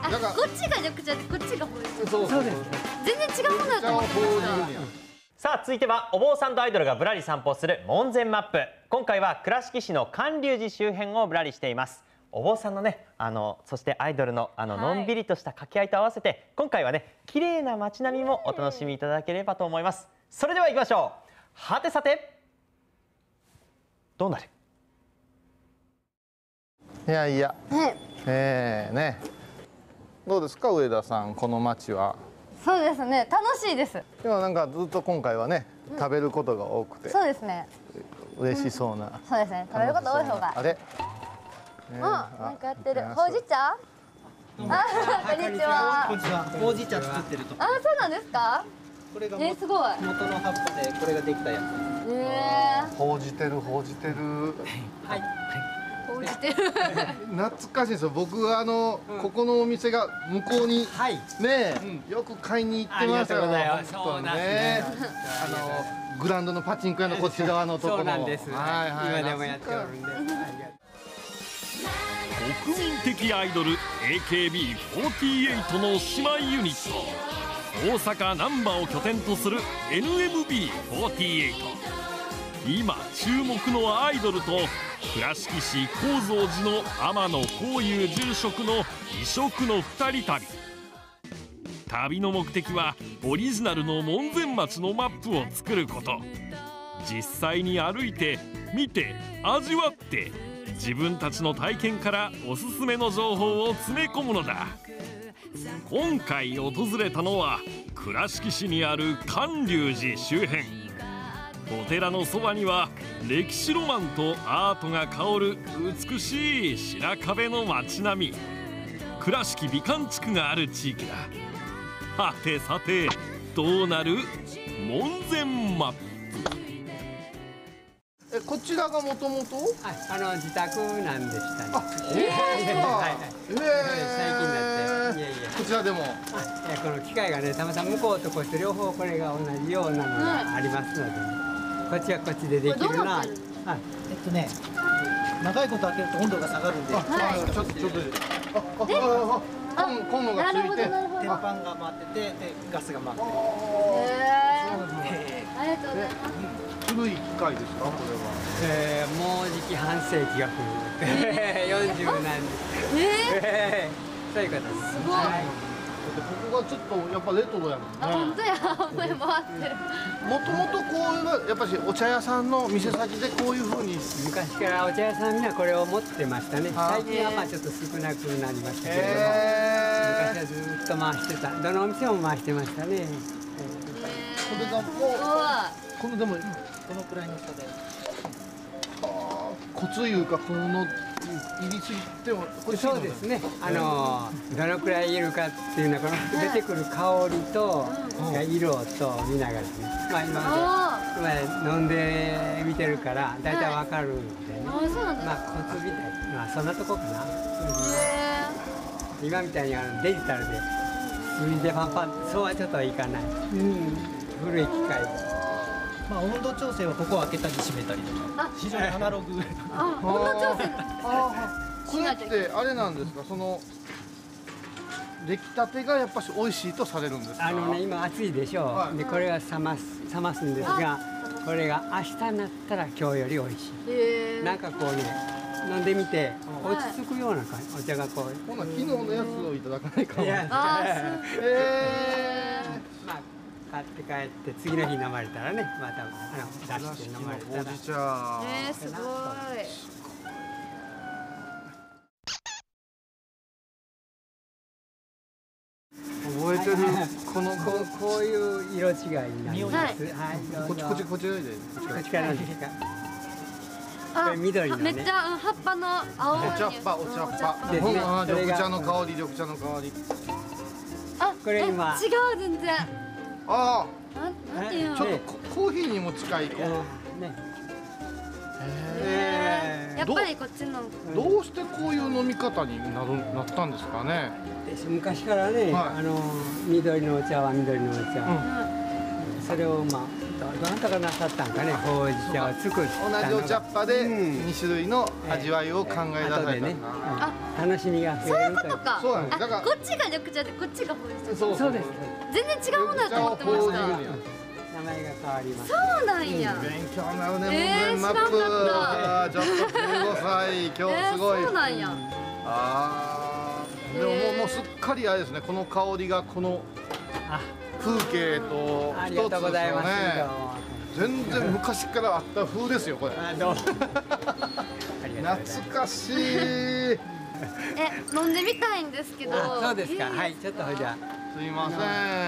あ、 なんかこっちが緑茶でこっちがほうじ茶。 そうです。 全然違うものだと思ってました。 さあ続いてはお坊さんとアイドルがぶらり散歩する門前マップ。今回は倉敷市の巌流寺周辺をぶらりしています。お坊さんのね、そしてアイドルののんびりとした掛け合いと合わせて、今回はね綺麗な街並みもお楽しみいただければと思います。それでは行きましょう。はてさてどうなる。 いやいや、ね、どうですか上田さん、この街は。 そうですね、楽しいです。 でもなんかずっと今回はね、食べることが多くて。 そうですね。 嬉しそうな。 そうですね、食べること多い方が。 あれ。 なんかやってる。ほうじ茶。こんにちは。 こんにちは。ほうじ茶作ってると。 そうなんですか。 これがすごい。 元の葉っぱで、これができたやつ。 ほうじてる。 はい。 ほうじてる。 懐かしいですよ。僕ここのお店が向こうにね、よく買いに行ってましたよ。 そうなんですね。 グランドのパチンコ屋のこっち側のところ。 そうなんです。今でもやっておるんで。 国民的アイドル AKB48 の姉妹ユニット、大阪難波を拠点とする NMB48。今注目のアイドルと倉敷市高蔵寺の天野幸雄住職の異色の2人旅。旅の目的はオリジナルの門前町のマップを作ること。実際に歩いて見て味わって自分たちの体験からおすすめの情報を詰め込むのだ。今回訪れたのは倉敷市にある巌流寺周辺。お寺のそばには歴史ロマンとアートが香る美しい白壁の街並み、倉敷美観地区がある地域だ。はてさてどうなる。門前マップ。 こちらがもともと自宅なんでしたね。 最近だって。 こちらでもこの機械がね、たまたま向こうとこっち両方これが同じようなのがありますので、こっちはこっちでできるな。 長いこと開けると温度が下がるんで、 ちょっとコンロがついて天板が回ってて、でガスが回ってる。 ありがとうございます。 古い機械ですかこれは。 もうじき半世紀が来る。40何年。そういうことです。 すごい。 ここがちょっとやっぱレトロやもんね。 本当や、回ってる。 もともとこういうやっぱしお茶屋さんの店先でこういう風に昔からお茶屋さんみんなこれを持ってましたね。最近はまあちょっと少なくなりましたけれども、昔はずっと回してた。どのお店も回してましたね。 これがもうこのでもこのくらいの差で。 コツいうかこの入りすぎてもそうですね。どのくらいいるかっていうのはこの出てくる香りと色と見ながらね。まあ今飲んでみてるからだいたいわかるんでね。まあコツみたいなそんなとこかな。今みたいにデジタルで数字でパンパンそうはちょっといかない。古い機械。 まあ温度調整はここを開けたり閉めたりとか、非常にアナログ。 温度調整。 これってあれなんですか、その出来たてがやっぱし美味しいとされるんですか。 今暑いでしょう。でこれは冷ますんですが、これが明日になったら今日より美味しい。なんかこうね飲んでみて落ち着くような感じ。お茶がこう。 ほな昨日のやつをいただかないかも。 まあ買って帰って次の日飲まれたらね、また出して飲まれたら。 ほうじ茶。 すごい。 覚えてる。 こういう色違いになります。 こっちで。 こっちからなんですか。これ緑のね。 めっちゃ葉っぱの青い。 お茶っ葉。緑茶の香り。 これ今。 違う全然。なんていうの。 ちょっとコーヒーにも近い。 やっぱりこっちの。 どうしてこういう飲み方になったんですかね。 昔からね、緑のお茶は緑のお茶。それをまあどなたがなさったんかね、ほうじ茶を作った。 同じお茶っ葉で2種類の味わいを考え出された。 楽しみが増えるという。 か。 そうなんです。だからこっちが緑茶でこっちがほうじ茶。 そうです。 全然違うものだと思ってました。 名前が変わります。 そうなんや。 勉強になるね、門前マップ。 知らんかったちょっと15歳、今日すごい。 そうなんや。 ああ、でももうすっかりあれですね、この香りがこの風景とありがとうございます。 全然昔からあった風ですよ、これ。 どうも。 懐かしい。 飲んでみたいんですけど。 そうですか。はい、ちょっとじゃすいません。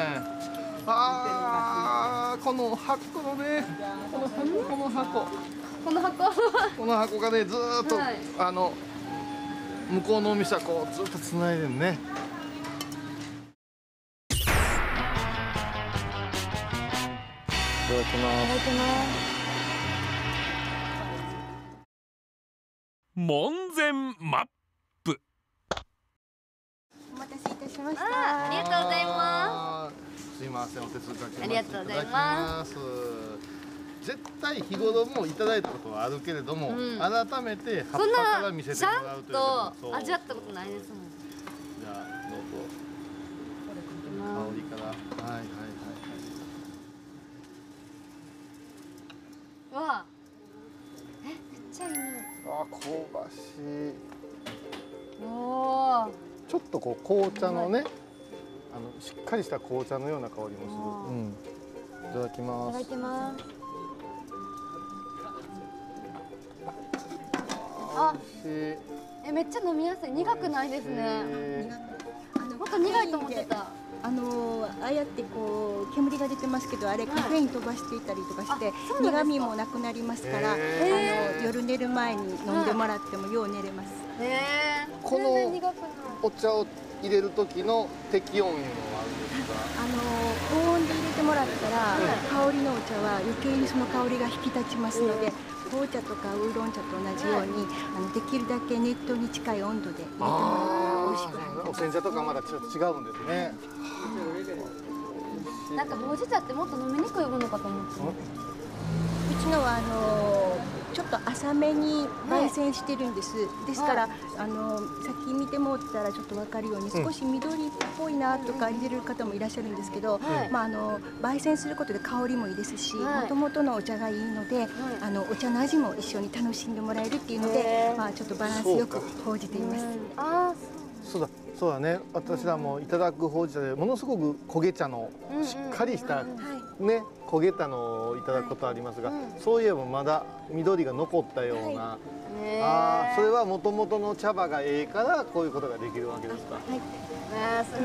ああ、この箱のね、この箱この箱がね、ずーっと、 はい向こうのお店はこうずっと繋いでるね。いただきます。 門前マップ。 お待たせいたしました。 ありがとうございますいません、お手数かけます。 ありがとうございます。 絶対日頃もいただいたことはあるけれども、改めて葉っこんぱからな見せてちゃもらうんということで。 と味わったことないですもん。 じゃあどうぞ。香りから。はいはいはい。 わあ。めっちゃいい匂い。 あ、香ばしい。 おお。 ちょっとこう紅茶のね、しっかりした紅茶のような香りもする。いただきいただます。 きます。あ、 美味しい。 めっちゃ飲みやすい。苦くないですね。もっと苦いと思ってた。 ああやってこう煙が出てますけど、あれカフェイン飛ばしていたりとかして、 そうなんですか苦味もなくなりますから、夜寝る前に飲んでもらってもよう寝れます。 この全然苦くない。 お茶を入れる時の適温いうのはあるんですか。 高温で入れてもらったら、香りのお茶は余計にその香りが引き立ちますので、紅茶とかウーロン茶と同じように、できるだけ熱湯に近い温度で入れてもらったら美味しくなります。 お煎茶とかまだちょっと違うんですね。 なんかほうじ茶ってもっと飲みにくいものかと思って。 うちのはちょっと浅めに焙煎してるんです。ですから、さっき見てもらったらちょっと分かるように、少し緑っぽいなとか入れる方もいらっしゃるんですけど、焙煎することで香りもいいですし、もともとのお茶がいいので、お茶の味も一緒に楽しんでもらえるっていうので、ちょっとバランスよくほうじています。 そうだね。私らもいただくほうじ茶でものすごく焦げ茶のしっかりしたね、焦げたのをいただくことありますが、そういえばまだ緑が残ったような。それはもともとの茶葉がええからこういうことができるわけですか。 す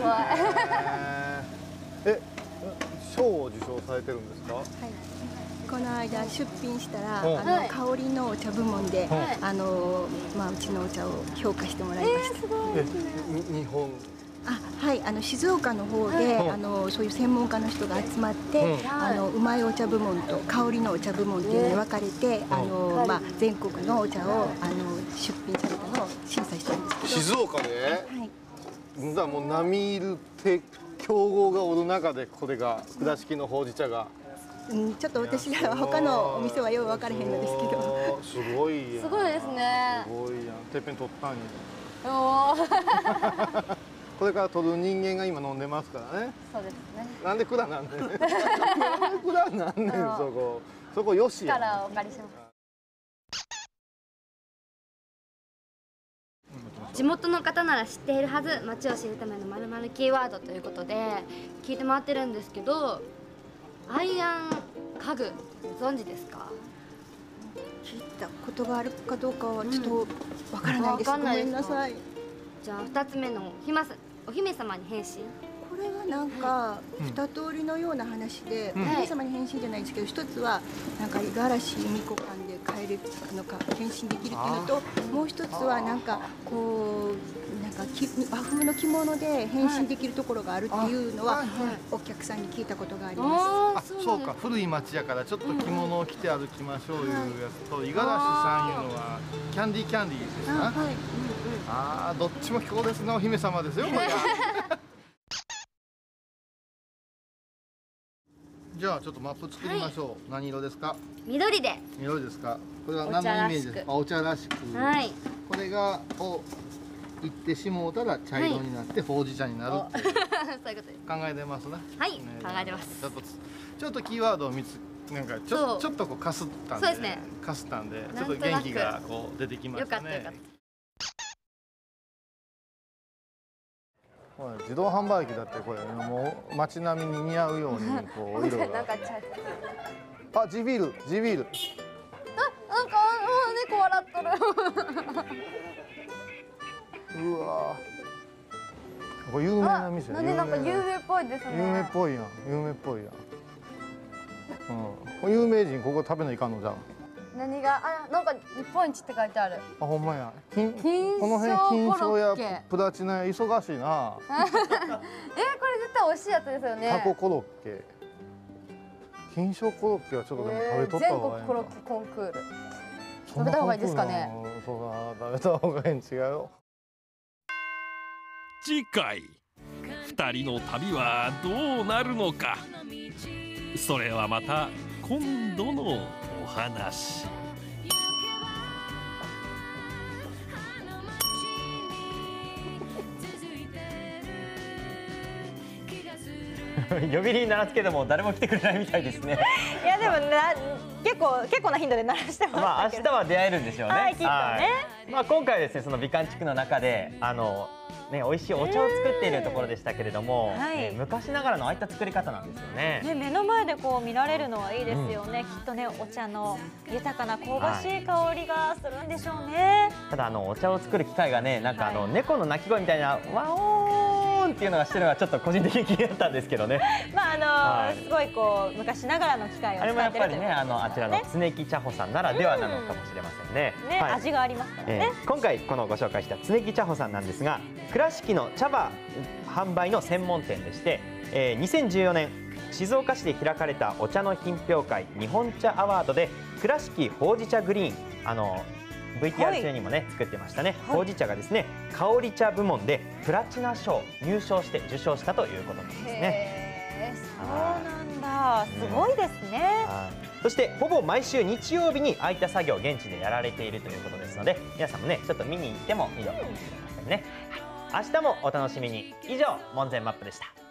ごい。 賞を受賞されてるんですか。 この間出品したら、香りのお茶部門で、うちのお茶を評価してもらいました。 日本。 はい、静岡の方で、そういう専門家の人が集まって、うまいお茶部門と香りのお茶部門っていうのに分かれて、全国のお茶を出品されたのを審査してるんですけど。 静岡で。はい。もう並みいる強豪がおる中で、これが倉敷のほうじ茶が。 ちょっと私らは他のお店はよく分からへんのですけど。 すごいやん。 すごいですね。 すごいやん。てっぺん取ったんや。 おお。 これから取る人間が今飲んでますからね。 そうですね。 なんで蔵なんねん。なんで蔵なんねん、そこよしや。 力をお借りします。地元の方なら知っているはず、街を知るための〇〇キーワードということで聞いて回ってるんですけど、アイアン家具ご存知ですか？ 聞いたことがあるかどうかはちょっとわからないです。ごめんなさい。 じゃあ2つ目のお姫様に変身。 これはなんか二通りのような話で、お姫様に変身じゃないんですけど、一つはなんか五十嵐由美子館で変えるのか変身できるっていうのと、もう一つはなんかこうなんか和風の着物で変身できるところがあるっていうのはお客さんに聞いたことがあります。 そうか、古い町やからちょっと着物を着て歩きましょういうやつと、五十嵐さんいうのはキャンディーですか。どっちも強烈なお姫様ですよ、これが。じゃあちょっとマップ作りましょう。何色ですか？ 緑で。 緑ですか？これは何のイメージですか？お茶らしく。 はい。 これがいってしもうたら茶色になってほうじ茶になるっていうそういうことです。 考えてますね。 はい、 ね考えてます。 ちょっとキーワードをなんかちょっとこうかすったんで、 そうですね。 かすったんでちょっとなんとなく元気がこう出てきましたね。 よかったよかった。 ほら自動販売機だってこれもう街並みに似合うようにこう色が。 なんかあ、地ビール、地ビール。 なんか猫笑っとる。 うわー。これ有名な店。 なんか有名っぽいですね。 有名っぽいやん、有名っぽいやん。これ有名人ここ食べないかんのじゃん。 何がなんか日本一って書いてある。 あ、ほんまや。 金この辺金賞コロッケやプラチナや忙しいな。 これ絶対美味しいやつですよね。 タココロッケ。金賞コロッケはちょっとでも食べとった全方がいいな。 国コロッケコンクール。 そんな食べた方がいいですかね。 そうだ、食べた方がいいん違うよ。 次回2人の旅はどうなるのか、それはまた今度のお話。 呼び鈴鳴らすけども誰も来てくれないみたいですね。 いやでも結構な頻度で鳴らしてままあしたけど。 明日は出会えるんでしょうね。 はい、きっとね。 まあ今回はですね、その美観地区の中で美味しいお茶を作っているところでしたけれども、 はい昔ながらのああいった作り方なんですよね。 ね、目の前でこう見られるのはいいですよね。きっとね、お茶の豊かな香ばしい香りがするんでしょうね。 ただお茶を作る機械がね、なんかはい猫の鳴き声みたいなワオーンっていうのがしてるのがちょっと個人的に気になったんですけどね。 まあはいすごいこう昔ながらの機械をあれもや使ってるっぱりね、あちらの常木茶穂さんならではなのかもしれませんね。 ね、 はい味がありますからね。 今回このご紹介した常木茶穂さんなんですが、倉敷の茶葉販売の専門店でして、2014年静岡市で開かれたお茶の品評会日本茶アワードで倉敷ほうじ茶グリーンVTR 中にもね、作ってましたね、ほうじ茶がですね香り茶部門でプラチナ賞入賞して受賞したということなんですね。 そうなんだ、すごいですね。 そしてほぼ毎週日曜日にああいった作業を現地でやられているということですので、皆さんもねちょっと見に行ってもいいのかもしれませんね。明日もお楽しみに。以上、門前マップでした。